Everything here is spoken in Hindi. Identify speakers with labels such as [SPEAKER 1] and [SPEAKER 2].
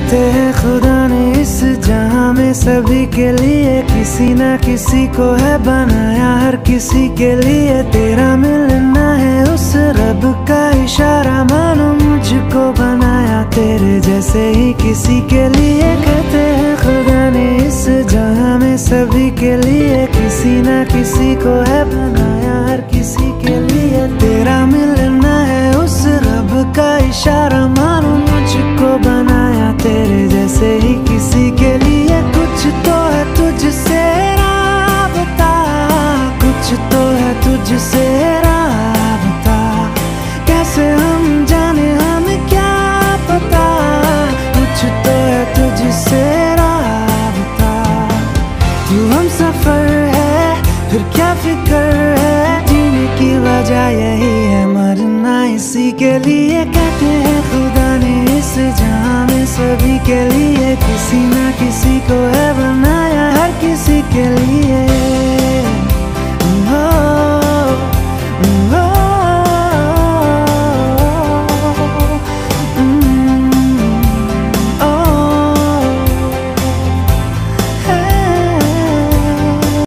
[SPEAKER 1] कहते हैं खुदा ने इस जहां में सभी के लिए किसी ना किसी को है बनाया, हर किसी के लिए तेरा मिलना है उस रब का इशारा। मानो मुझको बनाया तेरे जैसे ही किसी के लिए। कहते हैं खुदा ने इस जहां में सभी के लिए किसी ना किसी को है बनाया, हर किसी के लिए तेरा मिलना है उस रब का इशारा।